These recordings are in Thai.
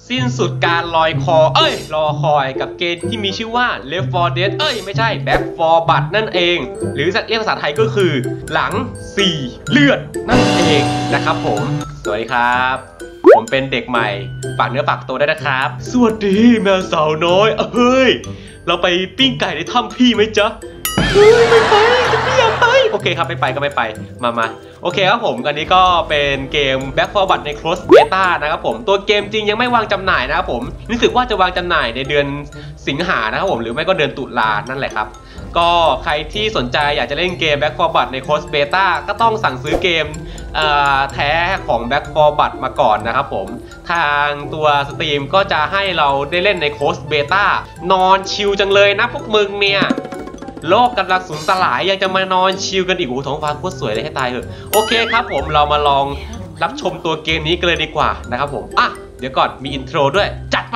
สิ้นสุดการรอคอยกับเกมที่มีชื่อว่า Left 4 Dead ไม่ใช่ Back 4 Blood นั่นเองหรือเรียกภาษาไทยก็คือหลัง4เลือดนั่นเองนะครับผมสวัสดีครับผมเป็นเด็กใหม่ฝากเนื้อฝากตัวได้นะครับสวัสดีแมวสาวน้อยเราไปปิ้งไก่ในถ้ำพี่ไหมจ๊ะไม่ไปจะไม่อยากไปโอเคครับไม่ไปก็ไม่ไปมาโอเคครับผมอันนี้ก็เป็นเกม Back 4 Blood ใน Close Beta นะครับผมตัวเกมจริงยังไม่วางจำหน่ายนะครับผมรู้สึกว่าจะวางจำหน่ายในเดือนสิงหานะครับผมหรือไม่ก็เดือนตุลานั่นแหละครับก็ใครที่สนใจอยากจะเล่นเกม Back 4 Blood ใน Close Beta ก็ต้องสั่งซื้อเกมแท้ของ Back 4 Blood มาก่อนนะครับผมทางตัวสตรีมก็จะให้เราได้เล่นใน Close Beta นอนชิลจังเลยนะพวกมึงเนี่ยโลกกำลังสูญสลายยังจะมานอนชิลกันอีกโอ้ท้องฟ้าโคตรสวยเลยให้ตายเถอะโอเคครับผมเรามาลองรับชมตัวเกมนี้กันเลยดีกว่านะครับผมเดี๋ยวก่อนมีอินโทรด้วยจัดไป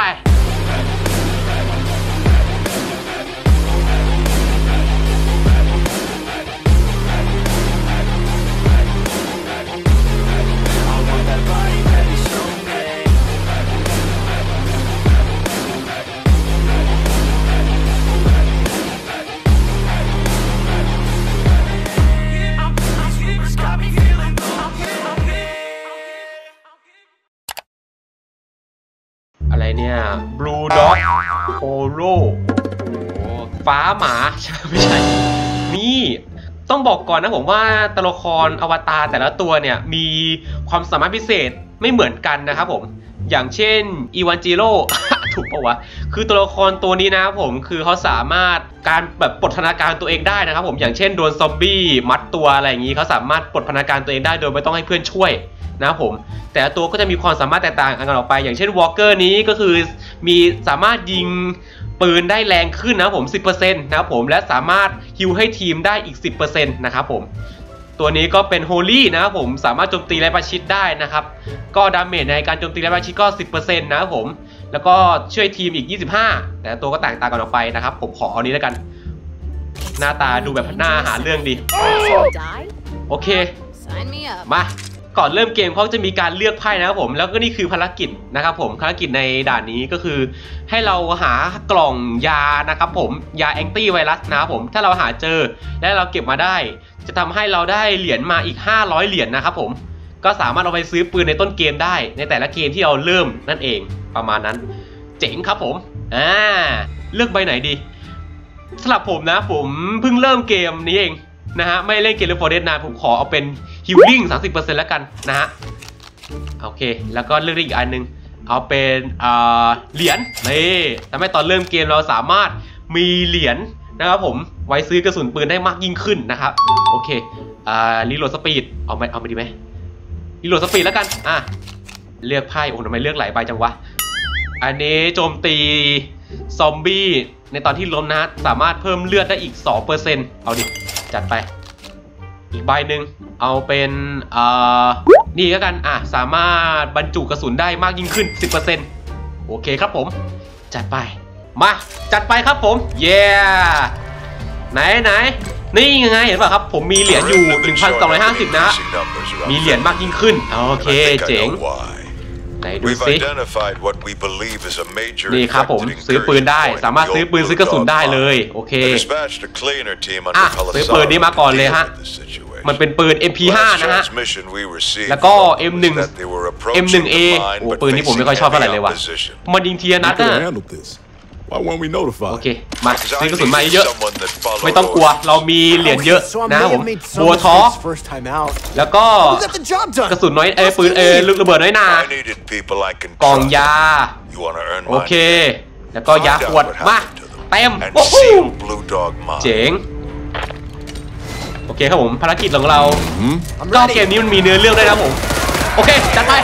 อะไรเนี่ย Blue Dog Polo โอ้ฟ้าหมาไม่ใช่นี่ต้องบอกก่อนนะผมว่าตัวละครอวตารแต่ละตัวเนี่ยมีความสามารถพิเศษไม่เหมือนกันนะครับผมอย่างเช่นอีวานจิโร่ ถูกปะวะคือตัวละครตัวนี้นะครับผมคือเขาสามารถการแบบปลดพลังการตัวเองได้นะครับผมอย่างเช่นโดนซอมบี้มัดตัวอะไรอย่างนี้เขาสามารถปลดพลังการตัวเองได้โดยไม่ต้องให้เพื่อนช่วยนะครับผมแต่ละตัวก็จะมีความสามารถแตกต่างกันออกไปอย่างเช่นวอล์กเกอร์นี้ก็คือมีสามารถยิงปืนได้แรงขึ้นนะครับผม 10% นะครับผมและสามารถฮิลให้ทีมได้อีก 10% นะครับผมตัวนี้ก็เป็นโฮลี่นะครับผมสามารถโจมตีและประชิดได้นะครับก็ดาเมจในการโจมตีและประชิดก็ 10% นะครับผมแล้วก็ช่วยทีมอีก 25แต่ตัวก็แตกต่างกันออกไปนะครับผมขอเอานี้แล้วกันหน้าตาดูแบบหน้าหาเรื่องดีโอเคมาก่อนเริ่มเกมเขาจะมีการเลือกไพ่นะครับผมแล้วก็นี่คือภารกิจนะครับผมภารกิจในด่านนี้ก็คือให้เราหากล่องยานะครับผมยาแอนตี้ไวรัสนะครับผมถ้าเราหาเจอและเราเก็บมาได้จะทำให้เราได้เหรียญมาอีก500เหรียญนะครับผมก็สามารถเอาไปซื้อปืนในต้นเกมได้ในแต่ละเกมที่เราเริ่มนั่นเองประมาณนั้นเจ๋งครับผมเลือกใบไหนดีสำหรับผมนะผมเพิ่งเริ่มเกมนี้เองนะฮะไม่เล่นเกม Left 4 Dead นานผมขอเอาเป็นฮิลลิ่ง 30% แล้วกันนะฮะโอเคแล้วก็เลือกอีกอันนึงเอาเป็นเหรียญนี่ทำให้ตอนเริ่มเกมเราสามารถมีเหรียญนะครับผมไว้ซื้อกระสุนปืนได้มากยิ่งขึ้นนะครับโอเครีโหลดสปีดเอามาดีไหมรีโหลดสปีดแล้วกันเลือกไพ่โอ้ทำไมเลือกหลายใบจังวะอันนี้โจมตีซอมบี้ในตอนที่ล้มนะสามารถเพิ่มเลือดได้อีก 2% เอาดิจัดไปอีกใบหนึ่งเอาเป็นนี่ก็กันสามารถบรรจุกระสุนได้มากยิ่งขึ้น 10% โอเคครับผมจัดไปมาจัดไปครับผมเย้ไหนนี่ยังไงเห็นป่ะครับผมมีเหรียญอยู่ 1,250 นะมีเหรียญมากยิ่งขึ้นโอเคเจ๋งไหนดูสินี่ครับผมซื้อปืนได้สามารถซื้อปืนซื้อกระสุนได้เลยโอเคซื้อปืนนี้มาก่อนเลยฮะมันเป็นปืน MP5 นะฮะแล้วก็ M1A โอ้ปืนนี้ผมไม่ค่อยชอบเท่าไหร่เลยว่ะมันยิงทีละนัดนะโอเคมาซื้อกระสุนมาเยอะไม่ต้องกลัวเรามีเหรียญเยอะนะครับผมบัวท้อแล้วก็กระสุนน้อยปืนลูกระเบิดน้อยนากล่องยาโอเคแล้วก็ยาขวดมาเต็มโอ้โหเจ๋งโอเคครับผมภารกิจของเราก็เกมนี้มันมีเนื้อเรื่องด้วยนะผมโอเคจัดไป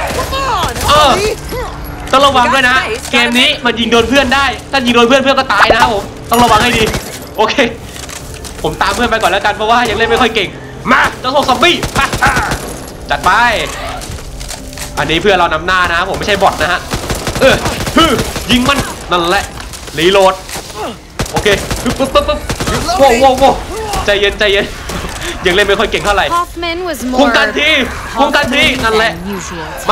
ต้องระวังด้วยนะเกมนี้มันยิงโดนเพื่อนได้ถ้ายิงโดนเพื่อนก็ตายนะครับผมต้องระวังให้ดีโอเคผมตามเพื่อนไปก่อนแล้วกันเพราะว่ายังเล่นไม่ค่อยเก่งมาเจ้าพวกซอมบี้จัดไปอันนี้เพื่อนเรานำหน้านะผมไม่ใช่บอทนะฮะยิงมันนั่นแหละรีโหลดโอเคปุ๊บโว้ใจเย็นยังเล่นไม่ค่อยเก่งเท่าไหร่คุมกันทีนั่นแหละมา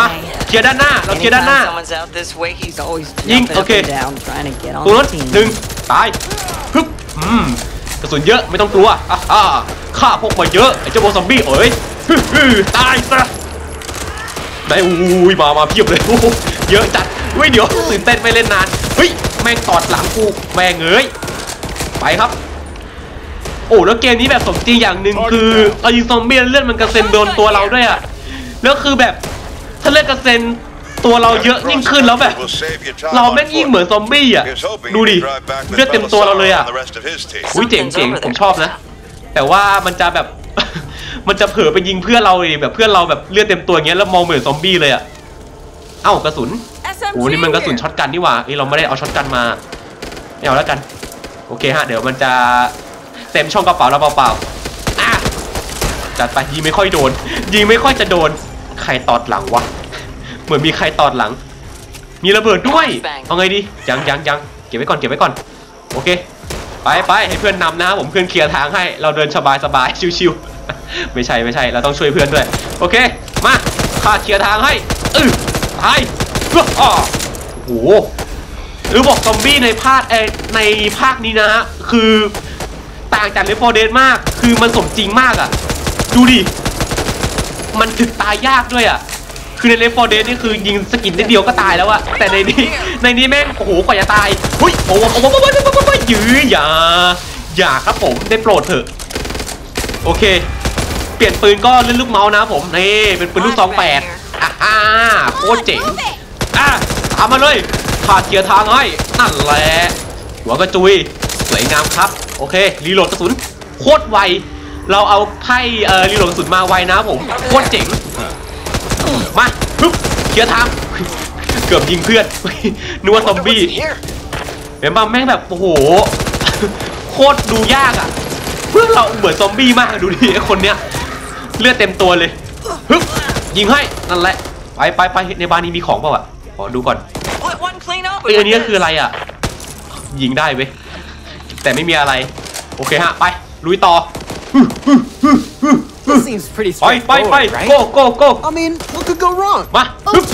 เคลียร์ด้านหน้าเราเคลียร์ด้านหน้า Someone's out this way, he's always ยิง jumping โอ up เค and down trying to get on ตัวนั้น the team. หนึ่งตายฮึบกระสุนเยอะไม่ต้องกลัวฆ่าพวกมาเยอะไอ้เจ้าโบซอมบี้เอ้ยตายซะได้อุ้ยมาเพียบเลยเยอะจัดเฮ้ยเดี๋ยวตื่นเต้นไม่เล่นนานเฮ้ยแม่งตอดหลังกูแม่งเอ้ยไปครับโอ้แล้วเกมนี้แบบสมจริงอย่างหนึ่งคือเอายิงซอมบี้เลือดมันกระเซ็นโดนตัวเราด้วยอ่ะแล้วคือแบบถ้าเลือดกระเซ็นตัวเราเยอะยิ่งขึ้นแล้วแบบเราแม่งยิ่งเหมือนซอมบี้อ่ะดูดิเลือดเต็มตัวเราเลยอ่ะอุ้ยเจ๋งผมชอบนะแต่ว่ามันจะแบบ มันจะเผลอไปยิงเพื่อนเราเลยแบบเพื่อนเราแบบเลือดเต็มตัวอย่างเงี้ยแล้วมองเหมือนซอมบี้เลยอ่ะเอ้ากระสุนโอ้นี่มันกระสุนช็อตกันนี่หว่าเราไม่ได้เอาช็อตกันมาไม่เอาแล้วกันโอเคฮะเดี๋ยวมันจะเต็มช่องกระเป๋าเราเปล่าๆจัดไปยิงไม่ค่อยโดนยิงไม่ค่อยจะโดนใครตอดหลังวะเหมือนมีใครตอดหลังมีระเบิดด้วยเอาไงดียังเก็บไว้ก่อนโอเคไปให้เพื่อนนำนะครับผมเพื่อนเคลียร์ทางให้เราเดินสบายชิวๆไม่ใช่เราต้องช่วยเพื่อนด้วยโอเคมาข้าเคลียร์ทางให้ตายโอ้โหหรือบอกซอมบี้ในภาคนี้นะฮะคือต่างจากเลฟโฟเดนมากคือมันสมจริงมากอ่ะดูดิมันถึกตายยากด้วยอ่ะคือในเลฟโฟเดนนี่คือยิงสกินนิดเดียวก็ตายแล้วอะแต่ในนี้แม่งโอ้โหกว่าจะตายเฮ้ยโอ้ยื้ออย่าครับผมได้โปรดเถอะโอเคเปลี่ยนปืนก็เล่นลูกเมาส์นะผมนี่เป็นปืนลูก28โคตรเจ๋งตามมาเลยขาดเกียร์ทางให้นั่นแหละหัวกระจุยสวยงามครับโอเครีโหลดกระสุนโคตรไวเราเอาไพ่รีโหลดกระสุนมาไวนะผมโคตรเจ๋งมาปึ๊บเคลียร์ทางเกือบยิงเพื่อนนึกว่าซอมบี้เห็นป่ะแม่งแบบโอ้โหโคตรดูยากอ่ะเพื่อนเราเหมือนซอมบี้มากดูดิไอ้คนเนี้ยเลือดเต็มตัวเลยฮึบยิงให้นั่นแหละไปในบ้านนี้มีของเปล่าอ่ะขอดูก่อนอันนี้คืออะไรอ่ะยิงได้เว้ยแต่ไม่มีอะไรโอเคฮะไปลุยต่อไปgo I mean, what could go wrong? มา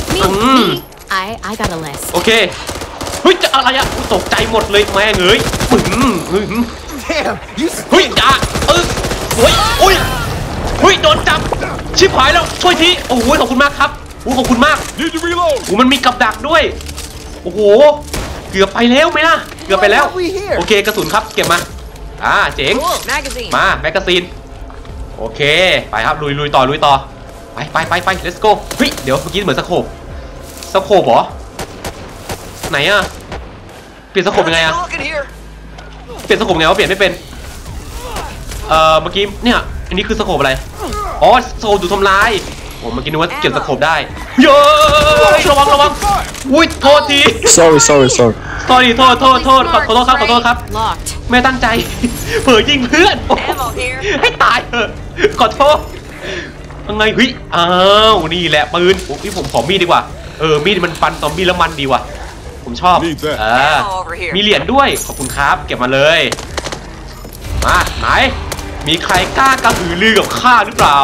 I got a list โอเคเฮ้ยจะอะไรอ่ะตกใจหมดเลยแม่เงย Damn, you เฮ้ยจ้าเฮ้ยโดนจับชิบหายแล้วช่วยทีโอ้โหขอบคุณมากครับขอบคุณมากมันมีกับดักด้วยโอ้โหเกือบไปแล้วไหมล่ะเกือบไปแล้วโอเคกระสุนครับเก็บมาเจ๋งมาแมกกาซีนโอเคไปครับลุยต่อไป let's go เฮ้ยเดี๋ยวเมื่อกี้เหมือนสโคปเหรอไหนอะเปลี่ยนสโคปยังไงอะเปลี่ยนสโคปไงวะเปลี่ยนไม่เป็นเมื่อกี้เนี่ยอันนี้คือสโคปอะไรอ๋อสโคปดูทำลายโอ้เมื่อกี้นึกว่าเก็บสโคปได้เยอะระวังอุ้ยโทษที sorry โทษขอโทษครับไม่ตั้งใจเผลอยิงเพื่อนให้ตายเถอะขอโทษยังไงเฮ้ยอ้าวนี่แหละปืนผมขอมีดดีกว่ามีดมันฟันซอมบี้แล้วมันดีว่ะผมชอบมีเหรียญด้วยขอบคุณครับเก็บมาเลยมาไหนมีใครกล้ากระหือรือกับข้าหรือเปล่า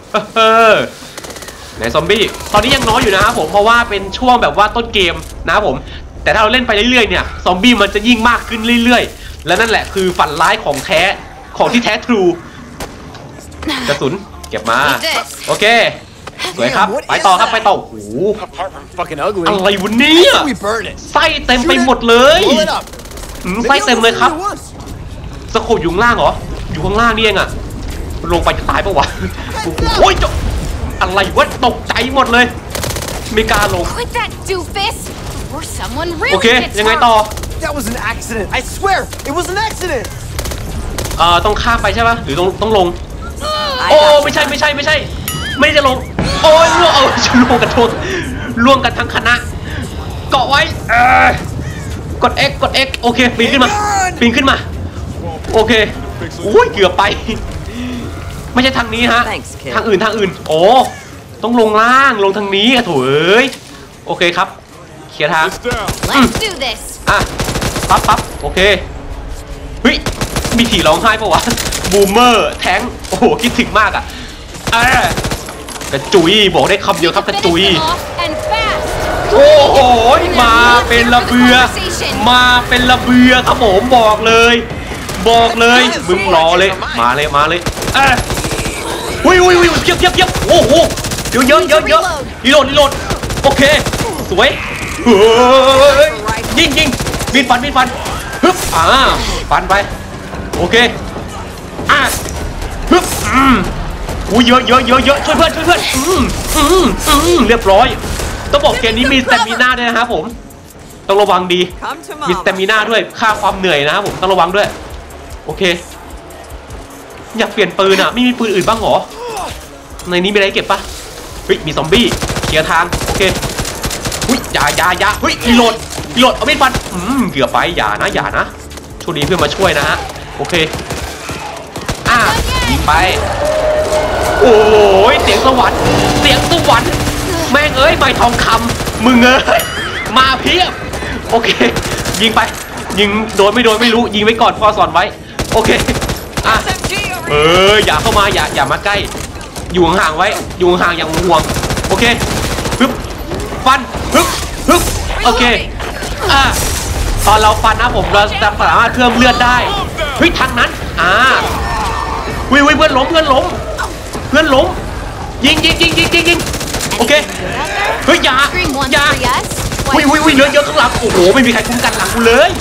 ไหนซอมบี้ตอนนี้ยังน้อยอยู่นะครับผมเพราะว่าเป็นช่วงแบบว่าต้นเกมนะครับผมแต่ถ้าเราเล่นไปเรื่อยๆเนี่ยซอมบี้มันจะยิ่งมากขึ้นเรื่อยๆและนั่นแหละคือฝันร้ายของที่แท้ทรูกระสุนเก็บมาโอเคสวยครับไปต่อโอ้โหอะไรวะเนี่ยไส้เต็มไปหมดเลยไส้เต็มเลยครับสโคปอยู่ข้างล่างเหรออยู่ข้างล่างนี่เองอะลงไปจะตายปะวะโอ้ยอะไรวะตกใจหมดเลยไม่กล้าลงโอเคยังไงต่อ That was an accident. I swear, it was an accident. ต้องข้ามไปใช่ปะหรือต้องลงโอ้ไม่ใช่ไม่ได้จะลงโอ้ยล่วงกันทั้งคณะเกาะไว้กด X โอเคปีนขึ้นมาโอเคโอ้ยเกือบไปไม่ใช่ทางนี้ฮะทางอื่นโอ้ต้องลงล่างลงทางนี้โถ่เอ้ยโอเคครับเคลียร์ทางปั๊บโอเคเฮ้ยมีถี่ร้องไห้ปะวะบูมเมอร์แทงโอ้โหคิดถึงมากอ่ะกระจุยบอกได้คำเดียวครับกระจุยโอ้โหมาเป็นระเบือมาเป็นระเบือครับผมบอกเลยมึงรอเลยมาเลยอุ้ยเยียบโอ้โหเยอะรีโหลดโอเคสวยเฮ้ยยิงมีดฟันฮึบฟันไปโอเคฮึบอุ้ยเยอะช่วยเพื่อนเรียบร้อยต้องบอกเกมนี้มีสเตมิน่าด้วยนะครับผมต้องระวังดีมีสเตมิน่าด้วยค่าความเหนื่อยนะครับผมต้องระวังด้วยโอเคอยากเปลี่ยนปืนไม่มีปืนอื่นบ้างหรอในนี้มีอะไรเก็บปะเฮ้ยมีซอมบี้เคลียร์ทางโอเคหุ้ยอย่าเฮ้ยรีโหลดเอามีดฟันเกือบไปอย่านะโชคดีเพื่อนมาช่วยนะฮะโอเคยิงไปโอ้ยเสียงสวรรค์แม่งเอ้ยไม้ทองคำมึงเอ้ยมาเพียบโอเคยิงไปยิงโดนไม่รู้ยิงไว้ก่อนพ่อสอนไว้โอเคอย่าเข้ามาอย่ามาใกล้อยู่ห่างไว้อยู่ห่างอย่างห่วงโอเคฮึบฟันฮึบโอเคตอนเราฟันนะผมเราจะสามารถเพิ่มเลือดได้เฮ้ยทางนั้นวิเพื่อนล้มยิงโอเคเฮ้ยอย่าวิเยอะข้างหลังโอ้โหไม่มีใครคุ้มกันหลังกูเลย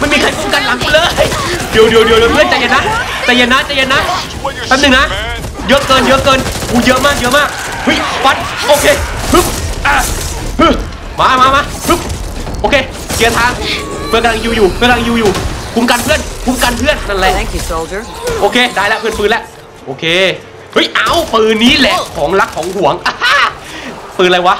เดี๋ยวเพื่อนใจเย็นนะแป๊บนึงนะเยอะเกินกูเยอะมากเฮ้ยฟันโอเคฮึบมาฮึบโอเคเคลียร์ทางเพื่อนกำลังอยู่คุ้มกันเพื่อนนั่นแหละโอเคได้แล้วเพื่อนปืนแล้วโอเคเฮ้ยเอาปืนนี้แหละของรักของหวงปืนอะไรวะ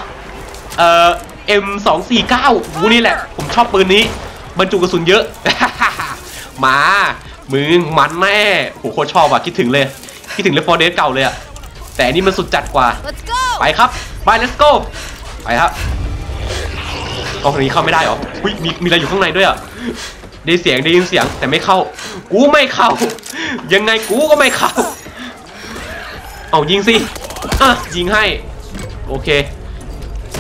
M249กูนี่แหละผมชอบปืนนี้บรรจุกระสุนเยอะ มามึงมันแน่โหโคตรชอบคิดถึง Left 4 Dead เก่าเลยแต่อันนี้มันสุดจัดกว่าไปครับไป let's go ไปครับตรงนี้เข้าไม่ได้หรอมีอะไรอยู่ข้างในด้วยได้ยินเสียงแต่ไม่เข้ากูไม่เข้ายังไงกูก็ไม่เข้าเอายิงสิยิงให้โอเคไป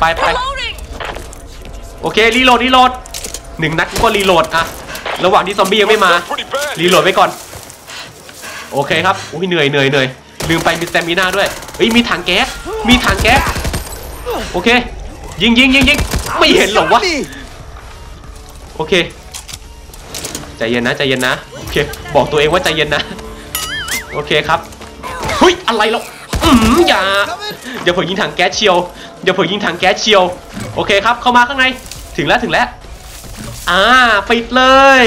โอเครีโหลด1 นัดกูก็รีโหลดระหว่างที่ซอมบี้ยังไม่มารีโหลดไว้ก่อนโอเคครับอุ้ยเหนื่อยลืมไปมีสเตมิน่าด้วยเฮ้ยมีถังแก๊สโอเคยิงไม่เห็นหรอวะโอเคใจเย็นนะโอเคบอกตัวเองว่าใจเย็นนะโอเคครับเฮ้ยอะไรหรออย่าเผยยิงถังแก๊สเชียวโอเคครับเข้ามาข้างในถึงแล้วปิดเลย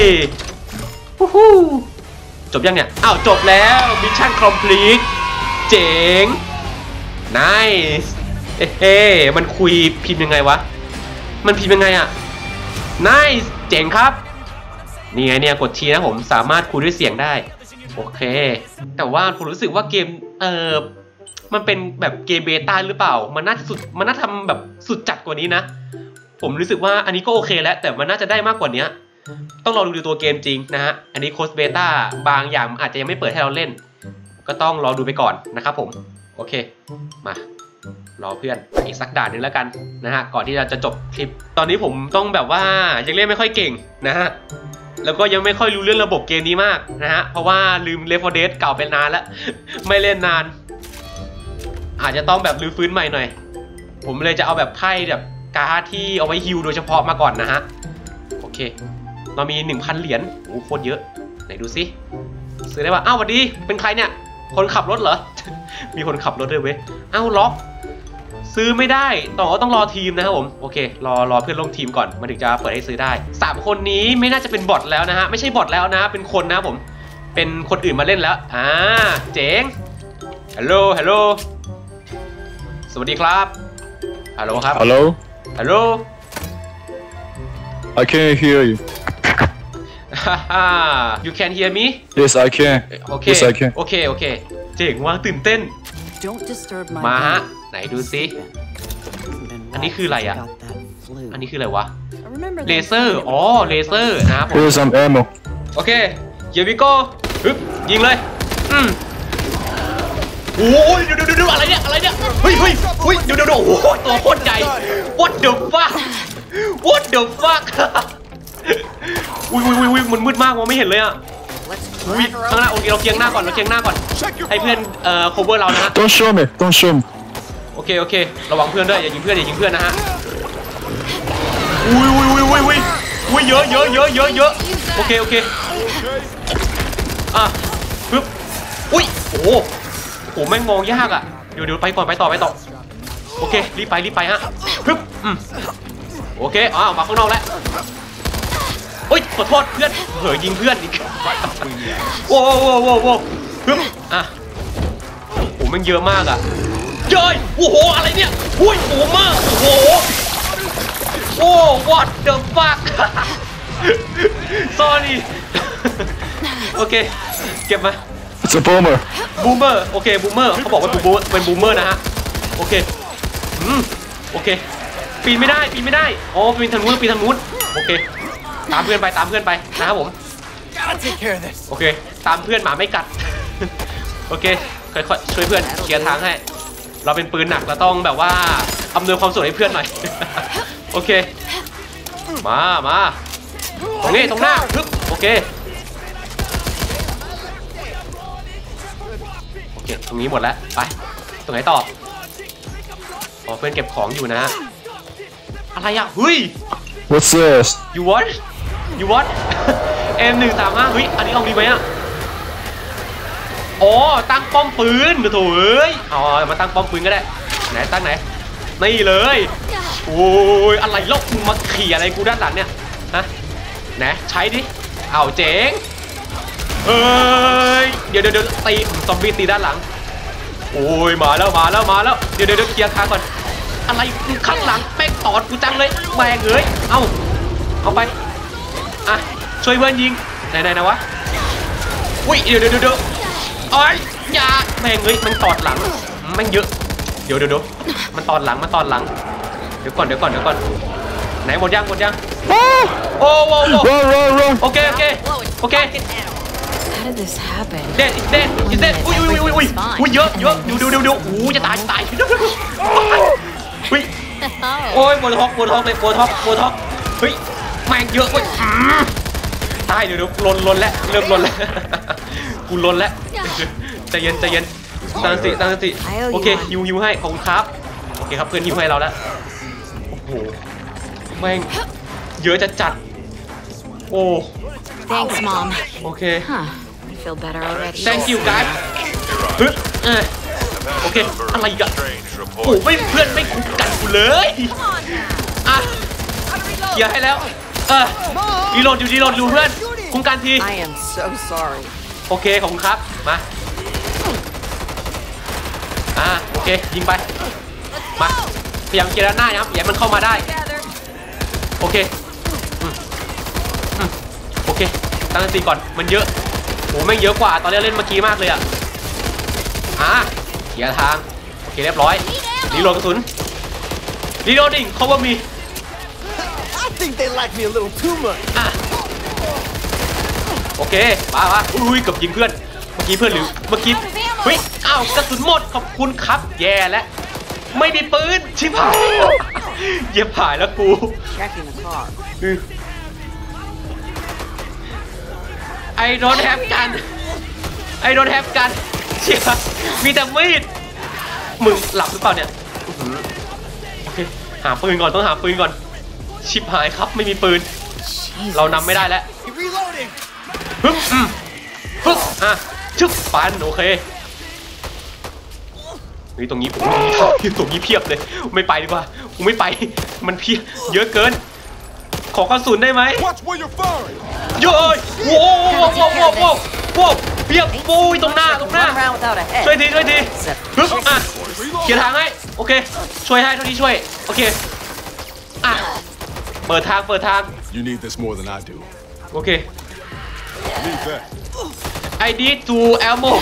จบยังเนี่ยจบแล้วมิชชั่นคอมพลีทเจ๋ง nice มันคุยพิมพ์ยังไงวะมันพิมพ์ยังไงnice เจ๋งครับนี่ไงเนี่ยกดทีนะผมสามารถคุยด้วยเสียงได้โอเคแต่ว่าผมรู้สึกว่าเกมมันเป็นแบบเกมเบต้าหรือเปล่ามันน่าทำแบบสุดจัดกว่านี้นะผมรู้สึกว่าอันนี้ก็โอเคแล้วแต่มันน่าจะได้มากกว่านี้ต้องรอดูตัวเกมจริงนะฮะอันนี้โค้ดเบต้าบางอย่างอาจจะยังไม่เปิดให้เราเล่นก็ต้องรอดูไปก่อนนะครับผมโอเคมารอเพื่อนอีกสักด่านนึงแล้วกันนะฮะก่อนที่เราจะจบคลิปตอนนี้ผมต้องแบบว่ายังเล่นไม่ค่อยเก่งนะฮะแล้วก็ยังไม่ค่อยรู้เรื่องระบบเกมนี้มากนะฮะเพราะว่าลืม Left 4 Dead เก่าไปนานแล้วไม่เล่นนานอาจจะต้องแบบรื้อฟื้นใหม่หน่อยผมเลยจะเอาแบบไพ่แบบการ์ดที่เอาไว้ฮิลโดยเฉพาะมาก่อนนะฮะโอเคเรามี 1,000 เหรียญโอ้โคตรเยอะไหนดูสิซื้อได้ป่ะสวัสดีเป็นใครเนี่ยคนขับรถเหรอ มีคนขับรถด้วยเว้ยล็อกซื้อไม่ได้ต้องรอทีมนะครับผมโอเครอเพื่อนร่วมทีมก่อนมันถึงจะเปิดให้ซื้อได้3คนนี้ไม่น่าจะเป็นบอทแล้วนะฮะไม่ใช่บอทแล้วนะเป็นคนนะผมเป็นคนอื่นมาเล่นแล้วเจ๋งฮัลโหลสวัสดีครับฮัลโหลครับ Hello I can't hear you You can hear me Yes I can Okay Yes I can โอเคเจ๋งว่ะตื่นเต้นมาฮะไหนดูสิอันนี้คืออะไรอันนี้คืออะไรวะเลเซอร์เลเซอร์นะครับผม Here's some ammo โอเคhere we go ยิงเลยโอ้ยดูอะไรเนี่ยเฮ้ยดูโอ้โหตัวโคตรใหญ่ what the fuck อุ้ยมันมืดมากมองไม่เห็นเลยอ่ะอุ้ยข้างหน้าโอเคเราเคียงหน้าก่อนให้เพื่อนcover เรานะฮะ Don't show me. โอเคระวังเพื่อนด้วยอย่ายิงเพื่อนนะฮะอุ้ยเยอะโอเคปึ๊บอุ้ยโอ้โหแม่งมองยากอ่ะเดี๋ยวไปต่อโอเครีบไปฮะปึ๊บโอเคมาข้างนอกแล้วโอ้ยขอโทษเพื่อนเผลอยิงเพื่อนอีกโอ้ปึ๊บโอ้แม่งเยอะมากอ่ะเย้ยโอ้โหอะไรเนี่ยอุ้ยโอ้มากโอ้ what the fuck sorry โอเคเก็บมา It's a boomer. บูมเมอร์โอเคบูมเมอร์เขาบอกว่าเป็นบูมเมอร์นะฮะโอเคโอเคปีนไม่ได้อ๋อปีนทางนู้นโอเคตามเพื่อนไปนะครับผม Gotta take care of this. โอเคตามเพื่อนหมาไม่กัดโอเคค่อยๆช่วยเพื่อนเคลียร์ทางให้เราเป็นปืนหนักเราต้องแบบว่าอำนวยความสะดวกให้เพื่อนหน่อยโอเคมาตรงหน้าปึ๊บโอเคตรงนี้หมดแล้วไปตรงไหนต่ออ๋อเพื่อนเก็บของอยู่นะอะไรอ่ะเฮ้ย What's this? you what M135 เฮ้ยอันนี้เอาดีไหมอ่ะอ๋อตั้งป้อมปืนโถ่เอ้ยมาตั้งป้อมปืนก็ได้ไหนตั้งไหนนี่เลยโอ้ยอะไรลกมาเขี่ยอะไรกูด้านหลังเนี่ยฮะไหนใช้ดิเอาเจ๋งเฮ้ยเดี๋ยวตีซอมบี้ตีด้านหลังโอ้ยมาแล้วเดี๋ยวเคลียร์ทางก่อนอะไรข้างหลังแป้งตอดกูจังเลยแหวกเลยเอาไปช่วยเพื่อนยิงไหนนะวะอุ้ยเดี๋ยวโอ้ยอย่าแม่งเลยมันตอดหลังแม่งเยอะเดี๋ยวมันตอดหลังเดี๋ยวก่อนไหนหมดยังโอ้ Run. โอเค How did this happen? เด็ดอุ้ยเยอะดูอู้จะตายอุ้ยโอ้ยโบท็อกเลยโบท็อกเฮ้ยแม่งเยอะเว้ยตายเดี๋ยวลนแล้วเริ่มลนแล้วกูลนแล้วใจเย็นตั้งสติโอเคฮิวให้ขอบคุณครับโอเคครับเพื่อนฮิวให้เราแล้วโอ้โหแม่งเยอะจัดโอ้ Thanks, Mom. โอเค Huh. I feel better already. thank you guys โอเคอะไรอีกอะโอ้ไม่เพื่อนไม่คุ้มกันกูเลยเคลียร์ให้แล้วรีโหลดดูเพื่อนคุ้มกันที I am so sorry. โอเคขอบคุณครับมาโอเคยิงไปมาพยายามเคลียร์ด้านหน้านะครับอย่ามันเข้ามาได้โอเคโอเคตั้งสติก่อนมันเยอะโอ้แม่งเยอะกว่าตอนเล่นเมื่อกี้มากเลยเคลียร์ทางโอเคเรียบร้อยรีโหลดกระสุนรีโหลดดิ้ง cover me I think they like me a little too much. โอเคมาอุ้ยเกือบยิงเพื่อนเมื่อกี้เฮ้ยกระสุนหมดขอบคุณครับแย่แล้วไม่มีปืนชิบหายเหยียบหายแล้วกู Checking the car. I don't have gun เชี่ยมีแต่มีดมึงหลับหรือเปล่าเนี่ยโอเคหาปืนก่อนต้องหาปืนก่อนชิบหายครับไม่มีปืนเรานำไม่ได้แล้ว Reloading. ฮึบชึบปันโอเคนี่ตรงนี้ผมตรงนี้เพียบเลยไม่ไปดีกว่าผมไม่ไปมันเพียบเยอะเกินขอกระสุนได้ไหม Watch where you're firing. โย้ยโว้เพียบโอ้ยตรงหน้า Run around without a head. ช่วยทีฮึบเคลียร์ทางให้โอเคช่วยให้เท่าที่ช่วยโอเคเปิดทาง You need this more than I do. โอเค Need that. I need to ammo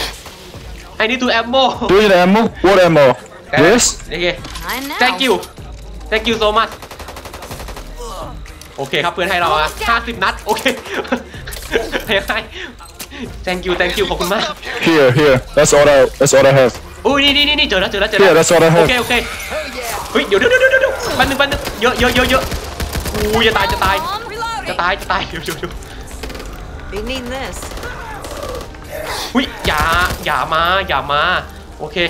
Do you need ammo? What ammo? This? โอเค I know. thank you so much โอเคครับเพื่อนให้เรา50 นัดโอเคให้ thank you ขอบคุณมาก Here. That's all I have. อุ้ยนี่เจอแล้ว Yeah, that's what I โอ have. เคเฮ้ยเดี๋ยวแป๊บนึงเยอะอู้จะตายเดี๋ยว You need this. อุ้ยอย่ามาโอเค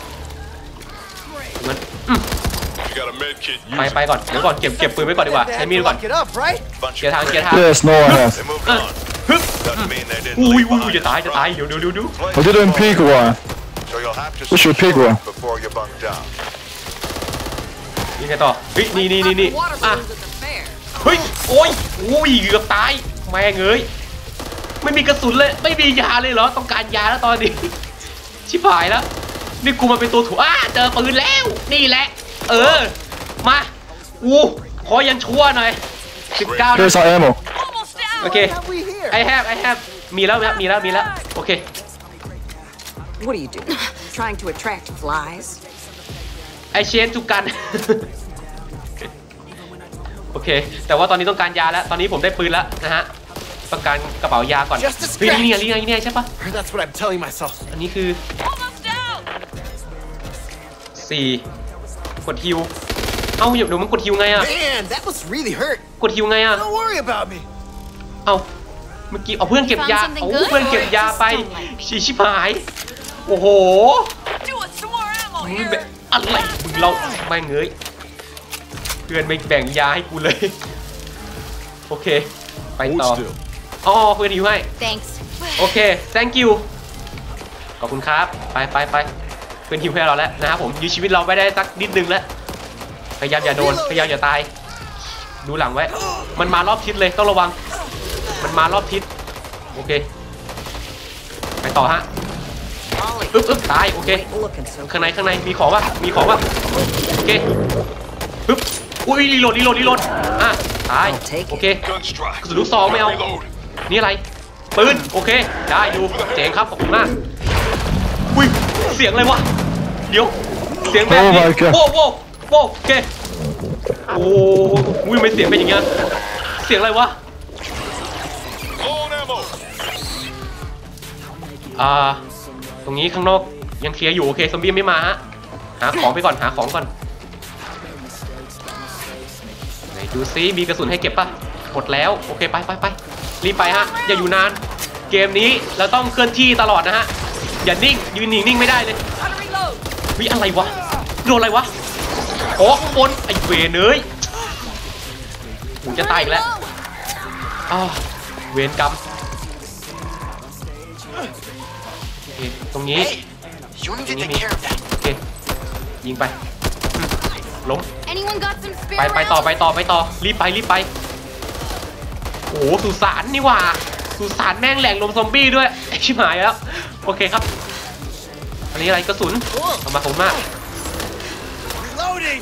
มัน You got a med kit. ไปก่อนเดี๋ยวก่อนเก็บปืนไว้ก่อนดีกว่าใช้มีดก่อน Lock it up, right? เกียร์ทาง Yes, no, I have. They moved on. Doesn't mean they didn't อุ้ย leave behind จะตายเดี๋ยว I didn't pick one. So you'll have to We should pick secure one. it before you bunk down. นี่ไงต่อเฮ้ยนี่ Water อ่ะ balloons at the fair. เฮ้ยโอ้ยเกือบตายแม่งเอ้ยไม่มีกระสุนเลยไม่มียาเลยเหรอต้องการยาแล้วตอนนี้ ชิบหายแล้วนี่กูมาเป็นตัวถูกเจอปืนแล้วนี่แหละมาขอยังชั่วหน่อย19 Here's our ammo. Almost out. โอเค What we here? I have มีแล้วโอเค What are you doing? Trying to attract flies? ไอเชนจุกัน โอเคแต่ว่าตอนนี้ต้องการยาแล้วตอนนี้ผมได้ปืนแล้วนะฮะต้องการกระเป๋ายาก่อนเฮ้ยนี่ใช่ปะ That's what I'm telling myself. อันนี้คือ Almost out. 4กดฮิวเอ้าเดี๋ยวมันกดฮิวไงอะ Man, that must really hurt. กดฮิวไงอะ Don't worry about me. เอ้าเมื่อกี้เอาเพื่อนเก็บยา Found something good? เพื่อนเก็บยาไปชิบหายโอ้โห Do it some more ammo มึง here. แบบอะไรมึงเราไม่เงยเพื่อนไม่แบ่งยาให้กูเลยโอเคไปต่อ Hold still. เพื่อนฮิวให้ Thanks. โอเค thank you ขอบคุณครับไปเพื่อนฮิวให้เราแล้วนะครับผมยื้อชีวิตเราไปได้สักนิดนึงแล้วพยายามอย่าโดนพยายามอย่าตายดูหลังไว้มันมารอบทิศเลยต้องระวังมันมารอบทิศโอเคไปต่อฮะ Ollie, อึ๊บตายโอเค looking so ข้างในมีของป่ะโอเคปึ๊บอุ้ยรีโหลดตายโอเค Gun strike. กระสุนลูกซองไม่เอา Reload. นี่อะไรปืนโอเคได้อยู่เจ๋งครับขอบคุณมากอุ้ยเสียงอะไรวะเดี๋ยวเสียงแบบนี้ Oh my god โว้โอเคโอ้ยไม่เสียงเป็นอย่างเงี้ยเสียงอะไรวะ Low on ammo. ตรงนี้ข้างนอกยังเคลียร์อยู่โอเคซอมบี้ไม่มาฮะหาของก่อนไหนดูซิมีกระสุนให้เก็บป่ะหมดแล้วโอเคไปรีบไปฮะอย่าอยู่นานเกมนี้เราต้องเคลื่อนที่ตลอดนะฮะอย่านิ่งยืนนิ่งไม่ได้เลย Gotta reload. วิอะไรวะโดนอะไรวะข้างบนไอ้เวรเอ้ยหูจะตายอีกแล้วเวรกรรมโอเคตรงนี้ You need to นี่ take มี care of that. โอเคยิงไปล้ม Anyone got some spare ไปต่อรีบไปโอ้โหสุสานนี่หว่าสุสานแม่งแหล่งลมซอมบี้ด้วยไอ้ชิบหายแล้วโอเคครับอันนี้อะไรกระสุนเอามาขอบคุณมาก Reloading.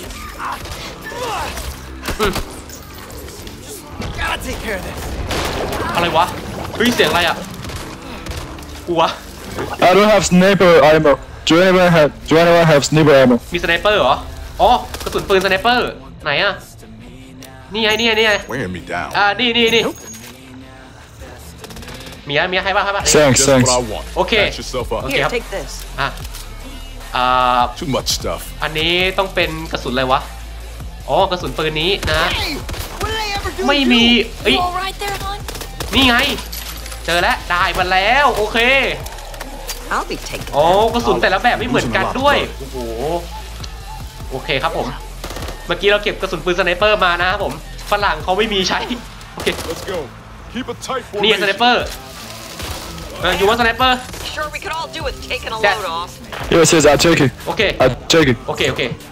Gotta take care of this. อะไรวะเฮ้ยเสียงอะไรอ่ะกลัว I don't have sniper ammo. Do anyone have sniper ammo? มีสไนเปอร์เหรอ กระสุนปืนสไนเปอร์ไหนอะนี่ไง Wearing me down. นี่มีให้ป่ะ Thanks. Just what I want. Okay. Patch yourself up. Okay. Here, take this. Too much stuff. อันนี้ต้องเป็นกระสุนอะไรวะกระสุนปืนนี้นะ Hey, what did I ever do? ไม่ to มี you? เอ้ย You all right there, hon? นี่ไง เจอแล้วได้มาแล้วโอเค I'll be taking กระสุนแต่ละแบบไม่เหมือนกันด้วยโอ้โหโอเคครับผมเมื่อกี้เราเก็บกระสุนปืนสไนเปอร์มานะครับผมฝรั่งเขาไม่มีใช้โอเค Let's go. Keep a tight นี่ formation. สไนเปอร์อยู่ว่าสไนเปอร์ Sure, we could all do with taking a That- load off. Yes, I take it. โอเค I take it. โอเค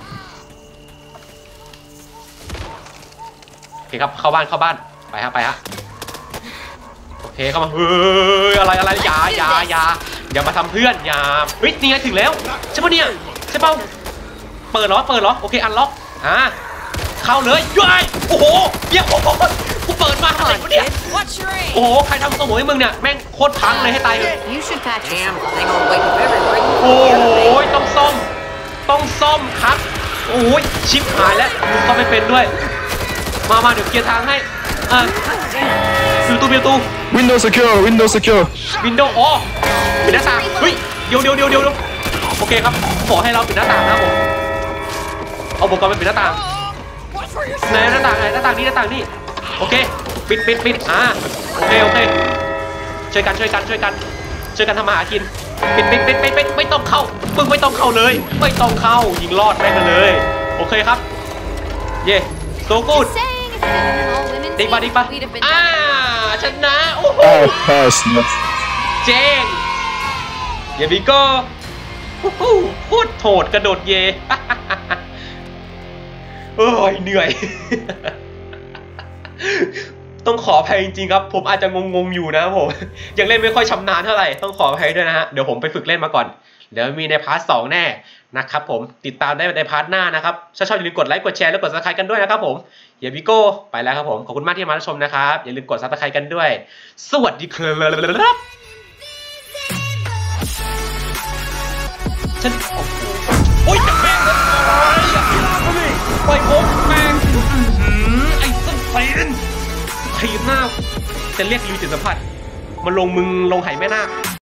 ครับเข้าบ้านไปฮะโอเคเข้ามาเฮ้ยอะไรอย่ามาทำเพื่อนอย่าเฮ้ยนี่ไงถึงแล้วใช่ปะเนี่ยใช่เปล่าเปิดเหรอโอเคอันล็อกเข้าเลยย้ายโอ้โหเยี่ยมกูเปิดมาทำไมวะเนี่ย Watch your aim. โอ้โหใครทำสมองให้มึงเนี่ยแม่งโคตรพังเลยให้ตายเลย You should patch Damn yourself. thing will wake up everybody. โอ้ยต้องซ่อมครับโอ้ยชิปหายแล้วมึงก็ไม่เป็นด้วยมาเดี๋ยวเคลียร์ทางให้ประตู Window secure. วินโดว์ปิดหน้าต่างเฮ้ยเดี๋ยวโอเคครับขอให้เราปิดหน้าต่างนะผมเอาอุปกรณ์ไปปิดหน้าต่างไหนหน้าต่างไหนหน้าต่างนี่หน้าต่างนี่โอเคปิดโอเคช่วยกันทำมาหากินปิดไม่ต้องเข้ามึงไม่ต้องเข้าเลยไม่ต้องเข้ายิงรอดแม่งกันเลยโอเคครับเย่โซกูด Saying if it had been all women's ดี team, ป่ะ we'd have been ชนะโอ้โห Pass. เจ๊งเยบิโก้โคตรโถดกระโดดเย โอ้ยเหนื่อย ต้องขออภัยจริงๆครับผมอาจจะงงๆอยู่นะผม ยังเล่นไม่ค่อยชำนาญเท่าไหร่ต้องขออภัยด้วยนะฮะเดี๋ยวผมไปฝึกเล่นมาก่อนเดี๋ยวมีในพาร์ท 2แน่นะครับผมติดตามได้ในพาร์ทหน้านะครับถ้าชอบอย่าลืมกดไลค์กดแชร์และกด Subscribe กันด้วยนะครับผมเยบิโก้ไปแล้วครับผมขอบคุณมากที่มารับชมนะครับอย่าลืมกด Subscribe กันด้วยสวัสดีครับฉันโอ้ยจับแม่งเลยอย่าไปลากเขาดิปล่อยผมแม่งไอ้ส้นตีนถีบหน้าจะเรียกลิวจิตสัมผัสมาลงมึงลงไหแม่นาค